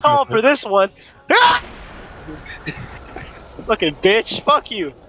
calling for this one. Ah! Fucking bitch, fuck you.